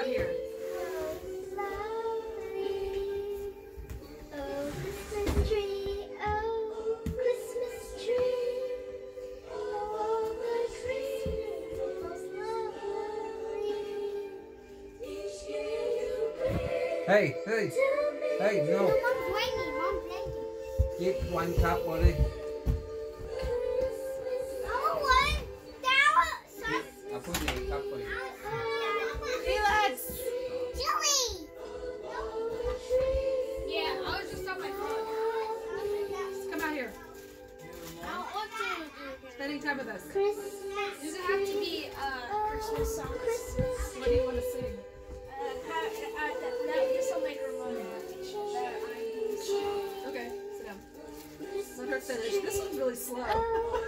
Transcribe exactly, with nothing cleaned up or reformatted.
here. Hey, hey, hey, no. Mom's waiting. Mom's waiting. Get one cup already. I'll put in a cup for you. Felix! Chili! Yeah, I was just on my phone. Come out here. Spending time with us. Christmas. Does it have to be uh, Christmas songs? Christmas. What do you want to sing? Uh, how, uh, that, that, this will make her moment. Okay, sit down. Let her finish. This one's really slow. Oh,